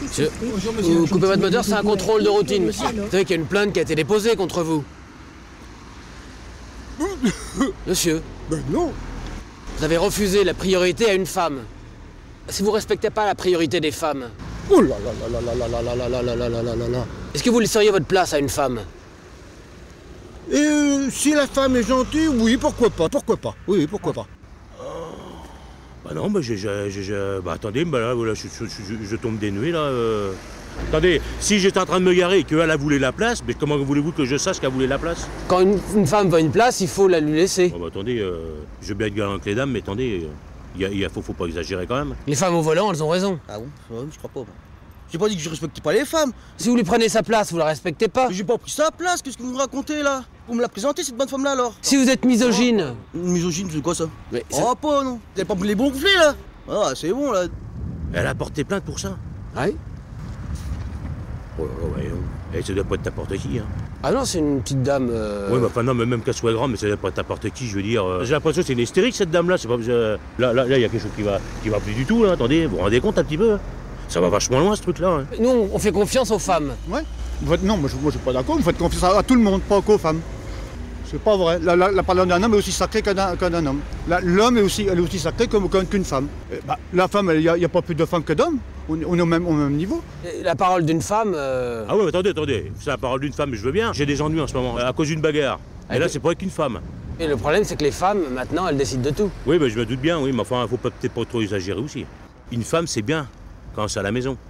Monsieur, vous coupez votre moteur, c'est un contrôle de routine, monsieur. Vous savez qu'il y a une plainte qui a été déposée contre vous. Monsieur. Ben non. Vous avez refusé la priorité à une femme. Si vous respectez pas la priorité des femmes. Oh là là là là là là là là là là là là là là là. Est-ce que vous laisseriez votre place à une femme? Et si la femme est gentille, oui, pourquoi pas, pourquoi pas. Oui, pourquoi pas. Bah non, bah bah attendez, bah là, voilà, je tombe des nuées là. Attendez, si j'étais en train de me garer et qu'elle a voulu la place, mais comment voulez-vous que je sache qu'elle voulait la place? Quand une femme veut une place, il faut la lui laisser. Bon, bah attendez, je veux bien être galant avec les dames, mais attendez, faut pas exagérer quand même. Les femmes au volant, elles ont raison. Ah bon? Ouais, je crois pas. Moi. J'ai pas dit que je respectais pas les femmes. Si vous lui prenez sa place, vous la respectez pas. Mais j'ai pas pris sa place, qu'est-ce que vous me racontez là? Vous me la présentez cette bonne femme là alors? Si vous êtes misogyne. Une misogyne, c'est quoi ça? Mais oh pas non. Vous avez pas pris les bons gonflés là? Ah c'est bon là. Elle a porté plainte pour ça? Ouais. Oh là là, ouais. Et ça doit pas être n'importe qui, hein. Ah non, c'est une petite dame. Oui, mais enfin non, mais même qu'elle soit grande, mais ça doit pas être n'importe qui, je veux dire. J'ai l'impression que c'est une hystérique cette dame là, c'est pas. Là, il y a quelque chose qui va plus du tout là, attendez, vous vous rendez compte un petit peu? Ça va vachement loin ce truc là. Hein. Nous, on fait confiance aux femmes. Ouais. Non, moi je suis pas d'accord, vous faites confiance à tout le monde, pas qu'aux femmes. C'est pas vrai. La parole d'un homme est aussi sacrée qu'un homme. L'homme est aussi sacré qu'une femme. La femme, il n'y a pas plus de femmes que d'hommes. On est au même niveau. Et la parole d'une femme. Ah ouais, attendez, c'est la parole d'une femme, je veux bien. J'ai des ennuis en ce moment, à cause d'une bagarre. Et là, c'est pas avec une femme. Et le problème, c'est que les femmes, maintenant, elles décident de tout. Oui, je me doute bien, oui, mais enfin, faut peut-être pas trop exagérer aussi. Une femme, c'est bien quand c'est à la maison.